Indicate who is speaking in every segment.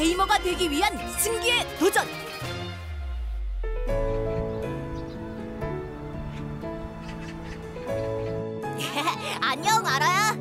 Speaker 1: 테이머가 되기 위한 승기의 도전! 안녕, 아라야.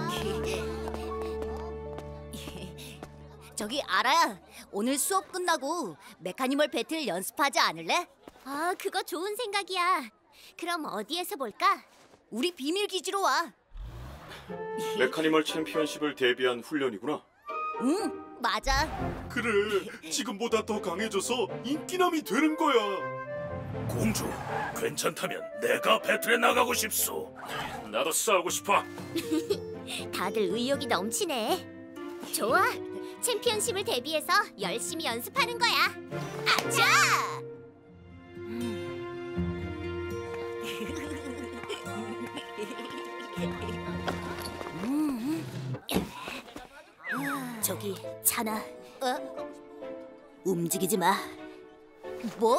Speaker 1: 저기 아라야, 오늘 수업 끝나고 메카니멀 배틀 연습하지 않을래?
Speaker 2: 아, 그거 좋은 생각이야. 그럼 어디에서 볼까?
Speaker 1: 우리 비밀 기지로 와.
Speaker 3: 메카니멀 챔피언십을 대비한 훈련이구나.
Speaker 1: 응, 맞아.
Speaker 4: 그래, 지금보다 더 강해져서 인기남이 되는 거야.
Speaker 5: 공주, 괜찮다면 내가 배틀에 나가고 싶소.
Speaker 3: 나도 싸우고 싶어.
Speaker 2: 다들 의욕이 넘치네. 좋아, 챔피언십을 대비해서 열심히 연습하는 거야. 아차!
Speaker 1: 저기, 찬아. 움직이지 마. 뭐?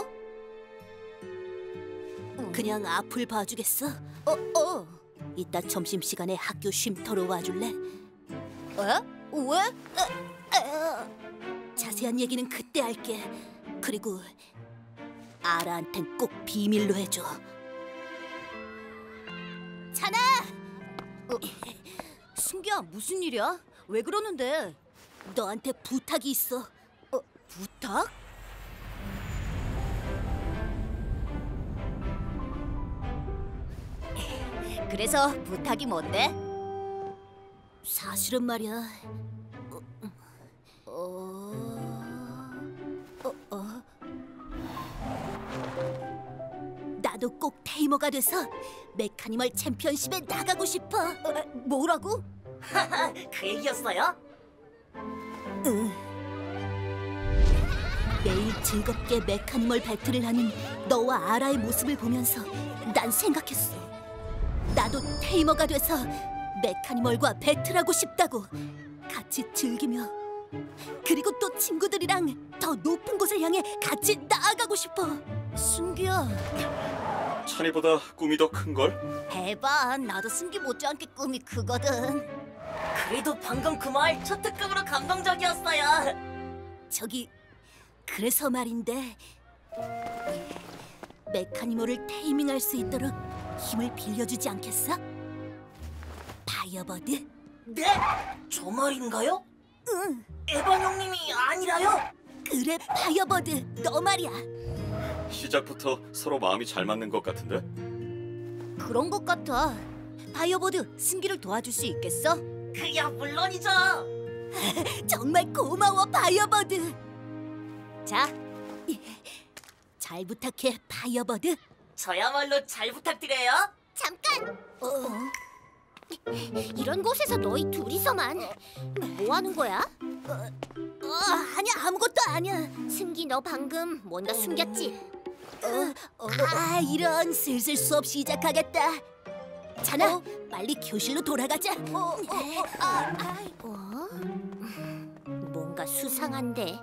Speaker 1: 그냥 앞을 봐주겠어? 이따 점심시간에 학교 쉼터로 와줄래? 왜? 자세한 얘기는 그때 할게. 그리고 아라한텐 꼭 비밀로 해줘. 찬아! 승기야, 무슨 일이야? 왜 그러는데? 너한테 부탁이 있어. 부탁? 그래서 부탁이 뭔데? 사실은 말이야. 나도 꼭 테이머가 돼서 메카니멀 챔피언십에 나가고 싶어. 뭐라고?
Speaker 6: 그 얘기였어요?
Speaker 1: 응. 매일 즐겁게 메카니멀 배틀을 하는 너와 아라의 모습을 보면서 난 생각했어. 나도 테이머가 돼서 메카니멀과 배틀하고 싶다고. 같이 즐기며, 그리고 또 친구들이랑 더 높은 곳을 향해 같이 나아가고 싶어. 승기야.
Speaker 3: 찬이보다 꿈이 더 큰걸?
Speaker 1: 해봐. 나도 승기 못지않게 꿈이 크거든.
Speaker 6: 그래도 방금 그 말 초특급으로 감동적이었어요.
Speaker 1: 저기, 그래서 말인데 메카니멀을 테이밍할 수 있도록 힘을 빌려주지 않겠어? 파이어버드?
Speaker 6: 네? 저 말인가요?
Speaker 1: 응.
Speaker 6: 에반 형님이 아니라요?
Speaker 1: 그래, 파이어버드, 너 말이야.
Speaker 3: 시작부터 서로 마음이 잘 맞는 것 같은데?
Speaker 1: 그런 것 같아. 파이어버드, 승기를 도와줄 수 있겠어?
Speaker 6: 그야 물론이죠.
Speaker 1: 정말 고마워, 파이어버드. 자, 잘 부탁해, 파이어버드.
Speaker 6: 저야말로 잘 부탁드려요.
Speaker 2: 잠깐! 이런 곳에서 너희 둘이서만 뭐 하는 거야?
Speaker 1: 아니야, 아무것도 아니야.
Speaker 2: 승기, 너 방금 뭔가 숨겼지?
Speaker 1: 이런, 슬슬 수업 시작하겠다. 자나, 빨리 교실로 돌아가자.
Speaker 2: 뭔가 수상한데.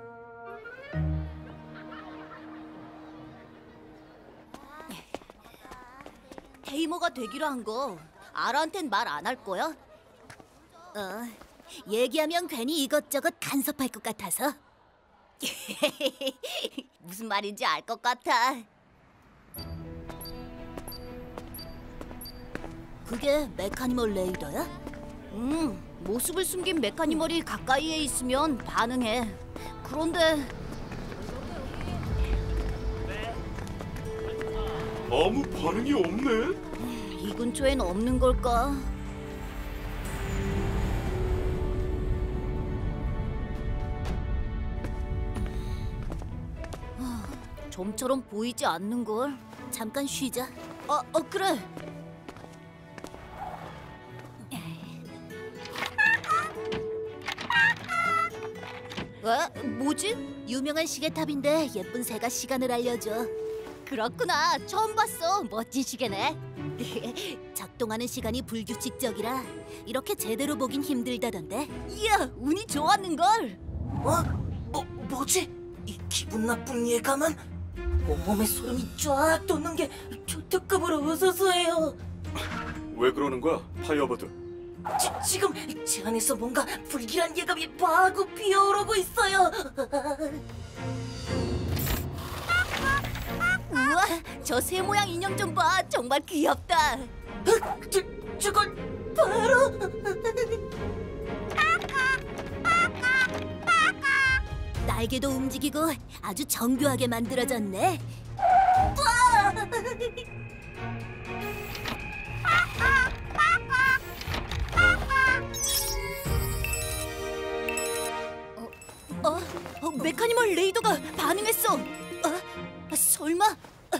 Speaker 1: 테이머가 되기로 한 거 아라한텐 말 안 할 거야? 얘기하면 괜히 이것저것 간섭할 것 같아서. 무슨 말인지 알 것 같아. 그게 메카니멀 레이더야? 모습을 숨긴 메카니멀이 가까이에 있으면 반응해. 그런데
Speaker 4: 아무 반응이 없네?
Speaker 1: 이 근처엔 없는 걸까? 좀처럼 보이지 않는 걸. 잠깐 쉬자. 그래. 뭐지? 유명한 시계탑인데 예쁜 새가 시간을 알려줘. 그렇구나. 처음 봤어. 멋진 시계네. 작동하는 시간이 불규칙적이라 이렇게 제대로 보긴 힘들다던데. 이야, 운이 좋았는걸.
Speaker 6: 뭐지? 이 기분 나쁜 예감은? 온몸에 소름이 쫙 돋는 게 초특급으로 으스스해요.
Speaker 3: 왜 그러는 거야, 파이어버드?
Speaker 6: 지금 제 안에서 뭔가 불길한 예감이 마구 피어오르고 있어요.
Speaker 1: 우와, 저 새 모양 인형 좀 봐. 정말 귀엽다.
Speaker 6: 저건 바로
Speaker 1: 날개도 움직이고 아주 정교하게 만들어졌네. 메카니멀 레이더가 반응했어. 설마?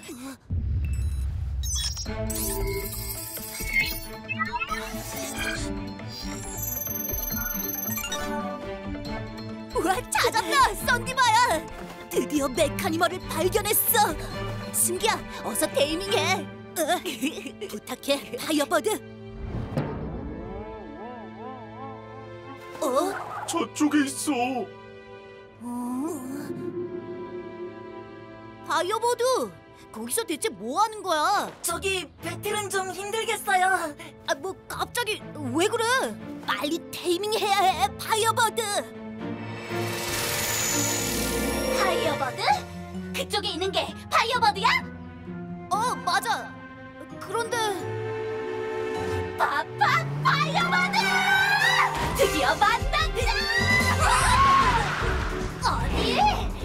Speaker 1: 우와, 찾았다! 썬디바야! 드디어 메카니멀을 발견했어! 승기야, 어서 테이밍해! 부탁해, 파이어버드!
Speaker 4: 저쪽에 있어.
Speaker 1: 파이어버드! 거기서 대체 뭐 하는 거야?
Speaker 6: 저기 배틀은 좀 힘들겠어요.
Speaker 1: 뭐 갑자기 왜 그래? 빨리 테이밍해야 해, 파이어버드!
Speaker 2: 파이어버드? 그쪽에 있는 게 파이어버드야?
Speaker 1: 맞아. 그런데
Speaker 2: 파파 파이어버드! 드디어 만났다! 어디?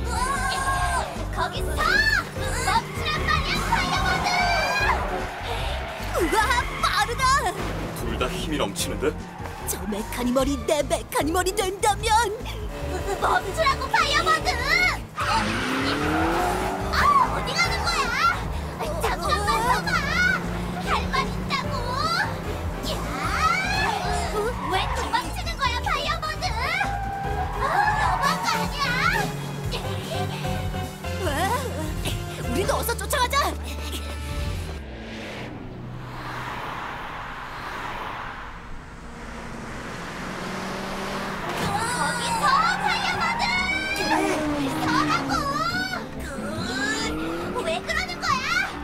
Speaker 2: 거기서 멈추란 말이야, 파이어버드!
Speaker 1: 우와, 빠르다!
Speaker 3: 둘 다 힘이 넘치는데?
Speaker 1: 저 메카니멀이 내 메카니멀이 된다면
Speaker 2: 멈추라고, 파이어버드! 어디 가는 거야? 잠깐만 서봐! 할 말 있다고! 야! 왜 도망치는 거야, 파이어버드? 너무한 거 아니야?
Speaker 1: 우리도 어서 쫓아가자!
Speaker 2: 거기서 파이어버드! 서라고! 왜 그러는 거야?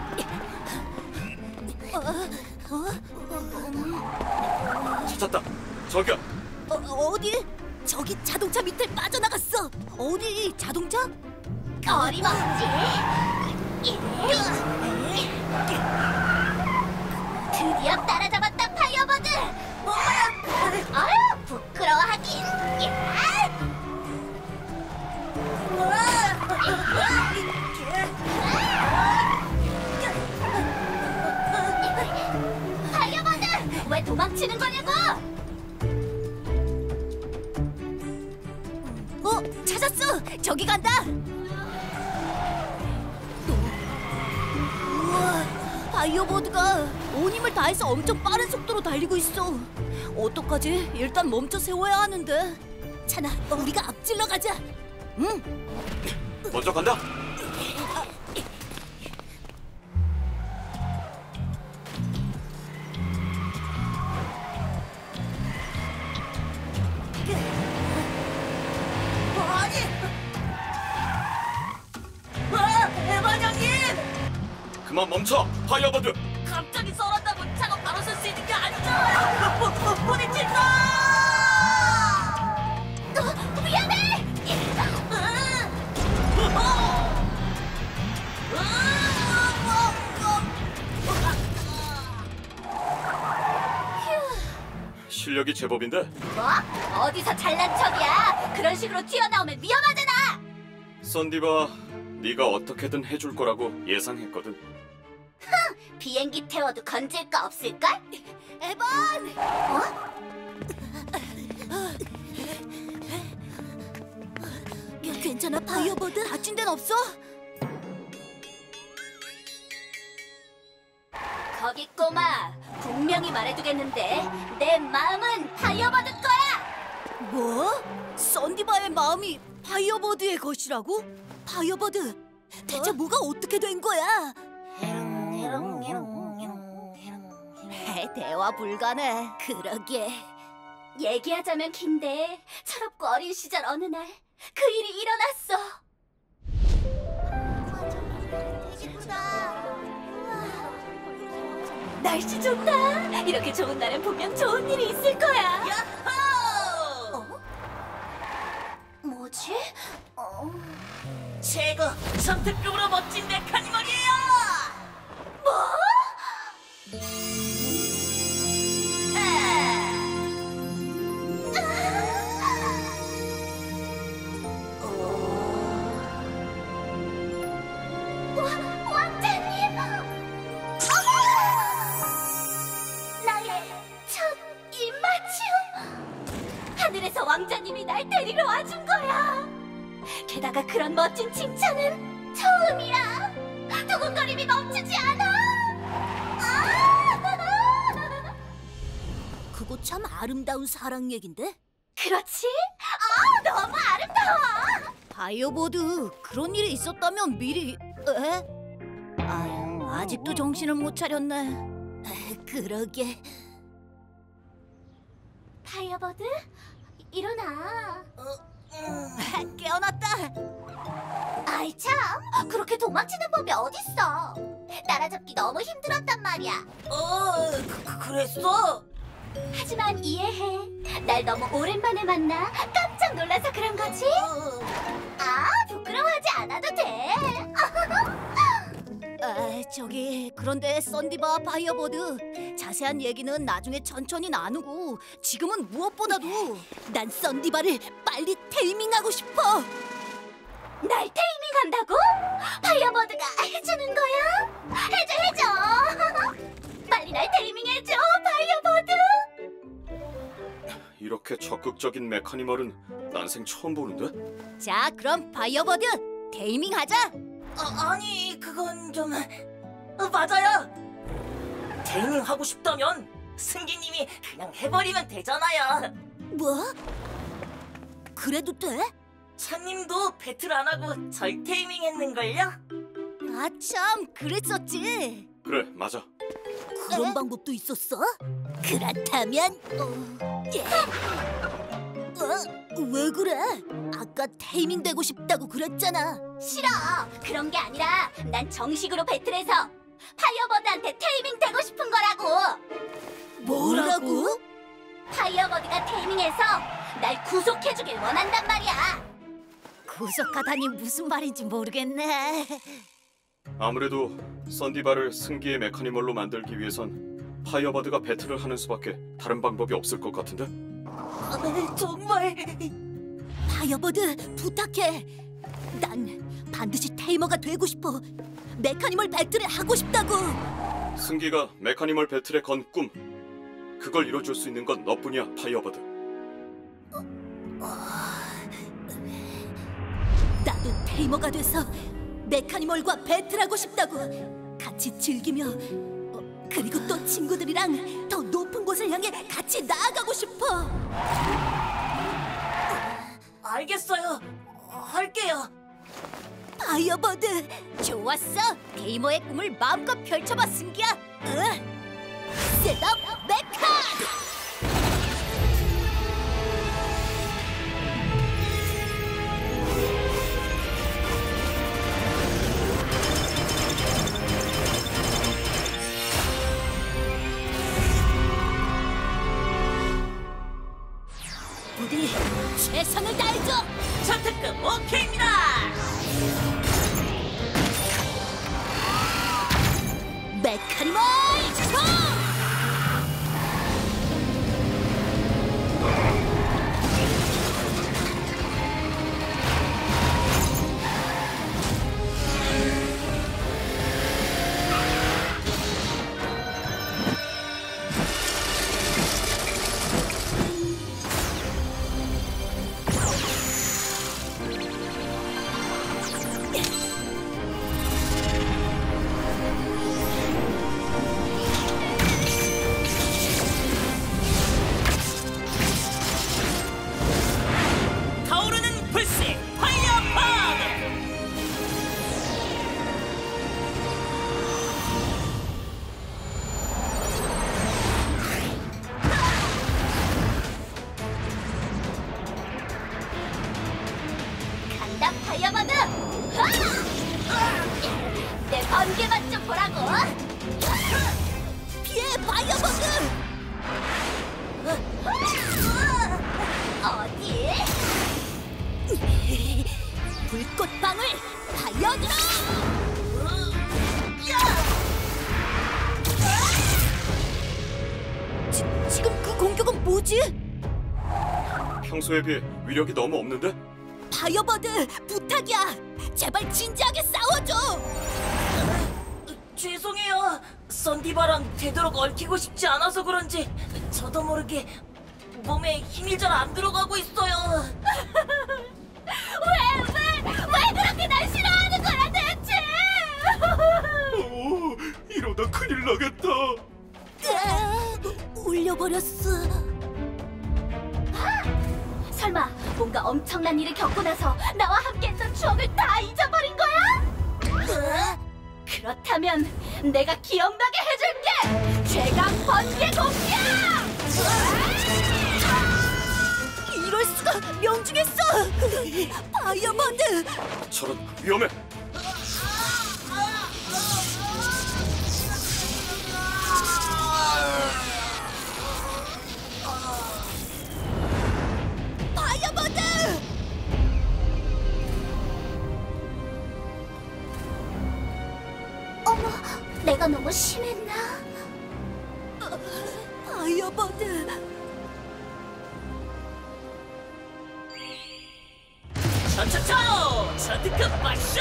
Speaker 3: 찾았다. 저기야.
Speaker 1: 어디? 저기 자동차 밑을 빠져나갔어. 어디 자동차?
Speaker 2: 어림없지? 드디어 따라잡았다, 파이어버드! 아유, 부끄러워하긴! 파이어버드! 왜 도망치는 거냐고!
Speaker 1: 찾았어! 저기 간다! 우와, 파이어버드가 온 힘을 다해서 엄청 빠른 속도로 달리고 있어. 어떡하지? 일단 멈춰 세워야 하는데. 찬아, 우리가 앞질러 가자. 응.
Speaker 3: 먼저 간다.
Speaker 6: 대반장님!
Speaker 3: 그만 멈춰, 파이어버드.
Speaker 6: 갑자기 썰었다고 차가 바로 설 수 있는 게 아니잖아요. 부딪힌다!
Speaker 2: 미안해!
Speaker 3: 실력이 제법인데.
Speaker 2: 뭐? 어디서 잘난 척이야? 그런 식으로 튀어나오면 위험하잖아!
Speaker 3: 썬디바, 네가 어떻게든 해줄 거라고 예상했거든.
Speaker 2: 비행기 태워도 건질 거 없을걸?
Speaker 1: 에반! 괜찮아, 파이어버드? 다친 데는 없어?
Speaker 2: 거기 꼬마, 분명히 말해두겠는데 내 마음은 파이어버드 거야!
Speaker 1: 뭐? 썬디바의 마음이 파이어버드의 것이라고? 파이어버드, 대체 뭐가 어떻게 된 거야? 대화 불가네. 그러게.
Speaker 2: 얘기하자면 긴데 철없고 어린 시절 어느 날 그 일이 일어났어. 날씨 좋다. 이렇게 좋은 날엔 분명 좋은 일이 있을 거야.
Speaker 6: 야호!
Speaker 2: 뭐지?
Speaker 6: 최고 선택급으로 멋진 메카니멀이에요.
Speaker 2: 왕자님! 어머! 나의 첫 입맞춤! 하늘에서 왕자님이 날 데리러 와준 거야! 게다가 그런 멋진 칭찬은 처음이야! 두근거림이 멈추지 않아!
Speaker 1: 그거 참 아름다운 사랑 얘긴데?
Speaker 2: 그렇지? 너무 아름다워!
Speaker 1: 바이오보드, 그런 일이 있었다면 미리... 에? 아직도 정신을 못 차렸네. 그러게.
Speaker 2: 파이어버드? 일어나.
Speaker 1: 깨어났다.
Speaker 2: 아이 참, 그렇게 도망치는 법이 어딨어. 따라잡기 너무 힘들었단 말이야.
Speaker 6: 그랬어?
Speaker 2: 하지만 이해해. 날 너무 오랜만에 만나 깜짝 놀라서 그런 거지? 부끄러워하지 않아도 돼.
Speaker 1: 그런데 썬디바 바이어보드, 자세한 얘기는 나중에 천천히 나누고 지금은 무엇보다도 난 썬디바를 빨리 테이밍하고 싶어.
Speaker 2: 날 테이밍한다고? 파이어버드가 해주는 거야? 해줘. 빨리 날 테이밍해줘, 파이어버드.
Speaker 3: 이렇게 적극적인 메카니멀은 난생 처음 보는데?
Speaker 1: 자, 그럼 바이어버드 테이밍하자.
Speaker 6: 아니 그건 좀... 맞아요. 테이밍하고 싶다면 승기님이 그냥 해버리면 되잖아요.
Speaker 1: 뭐? 그래도 돼?
Speaker 6: 찬님도 배틀 안 하고 절 테이밍했는걸요?
Speaker 1: 참, 그랬었지.
Speaker 3: 그래, 맞아.
Speaker 1: 그런 방법도 있었어? 그렇다면 왜 그래? 아까 테이밍 되고 싶다고 그랬잖아.
Speaker 2: 싫어. 그런 게 아니라 난 정식으로 배틀해서 파이어버드한테 테이밍 되고 싶은 거라고.
Speaker 1: 뭐라고?
Speaker 2: 파이어버드가 테이밍해서 날 구속해주길 원한단 말이야.
Speaker 1: 구속하다니 무슨 말인지 모르겠네.
Speaker 3: 아무래도 썬디바를 승기의 메카니멀로 만들기 위해선 파이어버드가 배틀을 하는 수밖에 다른 방법이 없을 것 같은데?
Speaker 6: 정말...
Speaker 1: 파이어버드, 부탁해. 난 반드시 테이머가 되고 싶어. 메카니멀 배틀을 하고 싶다고.
Speaker 3: 승기가 메카니멀 배틀에 건 꿈, 그걸 이뤄줄 수 있는 건 너뿐이야, 파이어버드.
Speaker 1: 나도 테이머가 돼서 메카니멀과 배틀하고 싶다고. 같이 즐기며 그리고 또 친구들이랑 더 높은 곳을 향해 같이 나아가고 싶어.
Speaker 6: 알겠어요. 할게요.
Speaker 1: 파이어버드, 좋았어. 테이머의 꿈을 마음껏 펼쳐봐, 승기야. 셋업 메카! 부디 최선을 다해줘.
Speaker 6: 선택급 오케이입니다.
Speaker 1: 메카니멀 총!
Speaker 6: 타오르는 불씨 파이어버드.
Speaker 2: 간다, 파이어버드. 내 번개만 좀 보라고.
Speaker 1: 피해, 파이어버드!
Speaker 2: 어디?
Speaker 1: 불꽃방울 달려들어! 지금 그 공격은 뭐지?
Speaker 3: 평소에 비해 위력이 너무 없는데?
Speaker 1: 파이어버드, 부탁이야! 제발 진지하게 싸워줘!
Speaker 6: 죄송해요. 썬디바랑 되도록 얽히고 싶지 않아서 그런지 저도 모르게 몸에 힘이 잘 안 들어가고 있어요.
Speaker 2: 왜 그렇게 날 싫어하는 거야 대체?
Speaker 4: 이러다 큰일 나겠다.
Speaker 1: 울려버렸어.
Speaker 2: 설마 뭔가 엄청난 일을 겪고 나서 나와 함께했던 추억을 다 잊어버린 거야? 그렇다면 내가 기억나게 해줄게! 최강 번개 공격!
Speaker 1: 이럴 수가, 명중했어! 파이어버드!
Speaker 3: 저런 위험해.
Speaker 1: 파이어버드!
Speaker 2: 어머, 내가 너무 심했나?
Speaker 1: 파이어버드!
Speaker 6: 차차차! 차트급 발사!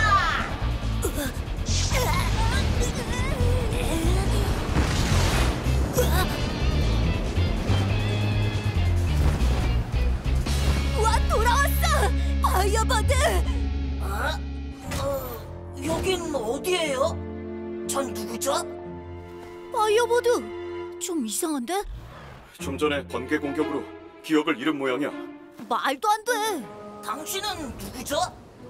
Speaker 1: 와, 돌아왔어! 파이어버드!
Speaker 6: 여긴 어디예요? 전 누구죠?
Speaker 1: 파이어버드! 좀 이상한데?
Speaker 3: 좀 전에 번개 공격으로 기억을 잃은 모양이야.
Speaker 1: 말도 안 돼!
Speaker 6: 당신은 누구죠?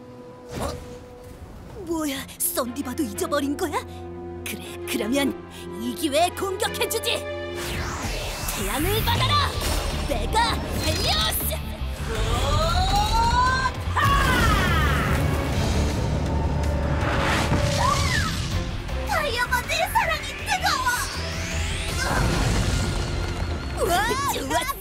Speaker 1: 뭐야, 썬디바도 잊어버린 거야? 그래, 그러면 이 기회에 공격해주지! 태양을 받아라! 내가 헬리오스!
Speaker 2: 파이어버드의 사랑이 뜨거워!
Speaker 1: 와, 좋았어!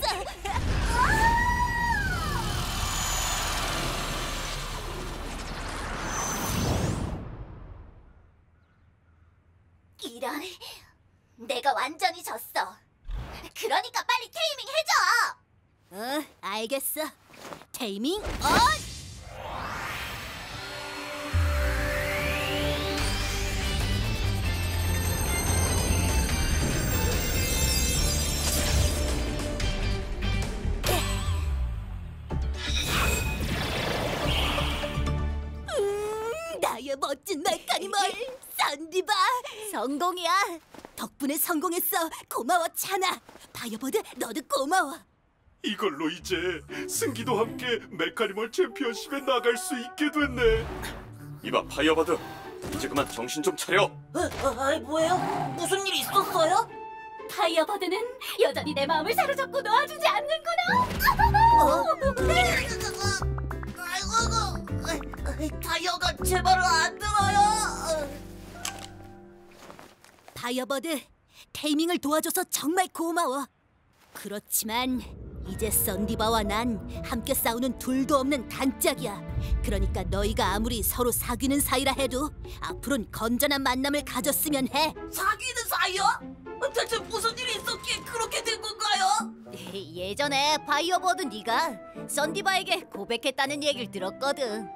Speaker 2: 이런, 내가 완전히 졌어. 그러니까 빨리 테이밍 해줘!
Speaker 1: 알겠어. 테이밍 온! 나의 멋진 메카니멀 썬디바 성공이야. 덕분에 성공했어. 고마워 차나. 파이어버드 너도 고마워.
Speaker 4: 이걸로 이제 승기도 함께 메카니멀 챔피언십에 나갈 수 있게 됐네.
Speaker 3: 이봐 파이어버드, 이제 그만 정신 좀 차려.
Speaker 6: 뭐예요? 무슨 일 있었어요?
Speaker 2: 파이어버드는 여전히 내 마음을 사로잡고 놓아주지 않는구나!
Speaker 6: 타이어가 제 말을 안 들어요.
Speaker 1: 파이어버드, 테이밍을 도와줘서 정말 고마워. 그렇지만 이제 썬디바와 난 함께 싸우는 둘도 없는 단짝이야. 그러니까 너희가 아무리 서로 사귀는 사이라 해도 앞으론 건전한 만남을 가졌으면 해.
Speaker 6: 사귀는 사이요? 대체 무슨 일이 있었기에 그렇게 된 건가요?
Speaker 1: 예전에 파이어버드 네가 썬디바에게 고백했다는 얘기를 들었거든.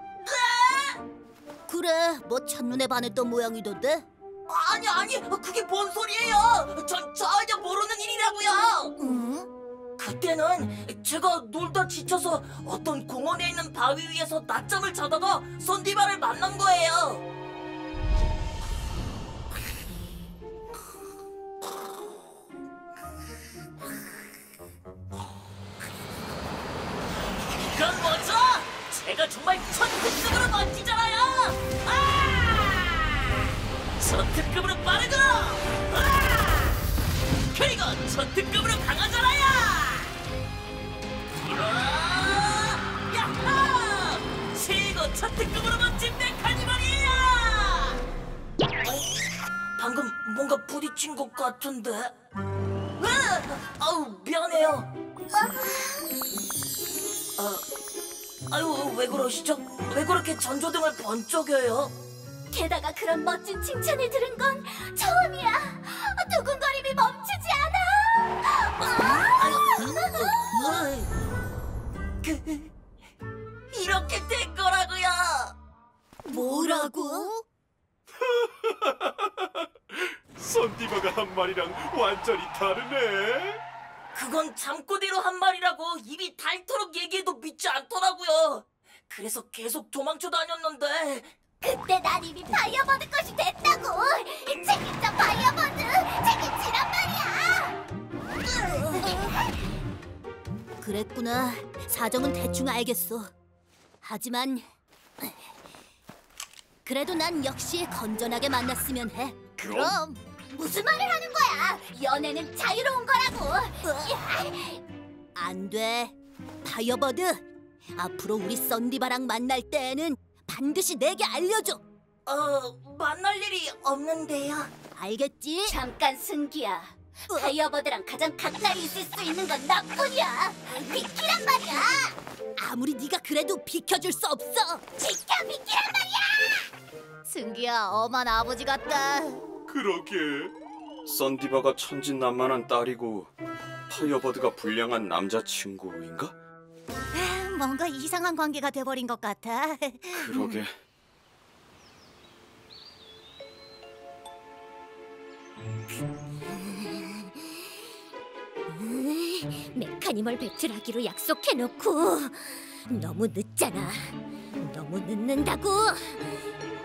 Speaker 1: 그래, 뭐 첫눈에 반했던 모양이던데?
Speaker 6: 아니, 그게 뭔 소리예요? 전 전혀 모르는 일이라고요.
Speaker 1: 응?
Speaker 6: 그때는 제가 놀다 지쳐서 어떤 공원에 있는 바위 위에서 낮잠을 자다가 썬디바를 만난 거예요. 이건 뭐죠? 제가 정말 천특급으로 멋지잖아요. 천특급으로 빠르고, 그리고 천특급으로 강하잖아요. 야호! 최고 천특급으로 멋진 메카니멀이에요. 방금 뭔가 부딪힌 것 같은데. 아우 미안해요. 아유 왜 그러시죠? 왜 그렇게 전조등을 번쩍여요?
Speaker 2: 게다가 그런 멋진 칭찬을 들은 건 처음이야. 두근거림이 멈추지 않아.
Speaker 6: 이렇게 된 거라고요.
Speaker 1: 뭐라고?
Speaker 4: 썬디바가 한 말이랑 완전히 다르네.
Speaker 6: 그건 잠꼬대로 한 말이라고 입이 닳도록 얘기해도 믿지 않더라고요. 그래서 계속 도망쳐 다녔는데.
Speaker 2: 그때 난 이미 파이어버드 것이 됐다고. 책임져 파이어버드. 책임지란 말이야.
Speaker 1: 그랬구나. 사정은 대충 알겠어. 하지만 그래도 난 역시 건전하게 만났으면 해.
Speaker 2: 그럼 무슨 말을 하는 거야? 연애는 자유로운 거라고.
Speaker 1: 안 돼. 파이어버드, 앞으로 우리 썬디바랑 만날 때에는 반드시 내게 알려줘.
Speaker 6: 만날 일이 없는데요.
Speaker 1: 알겠지?
Speaker 2: 잠깐 승기야. 파이어버드랑 가장 가까이 있을 수 있는 건 나뿐이야. 비키란 말이야.
Speaker 1: 아무리 네가 그래도 비켜줄 수 없어.
Speaker 2: 비키란 말이야.
Speaker 1: 승기야, 엄한 아버지 같다.
Speaker 4: 그러게.
Speaker 3: 썬디바가 천진난만한 딸이고 파이어버드가 불량한 남자친구인가?
Speaker 1: 뭔가 이상한 관계가 돼버린 것 같아.
Speaker 3: 그러게.
Speaker 2: 메카니멀 배틀하기로 약속해놓고 너무 늦잖아. 너무 늦는다고.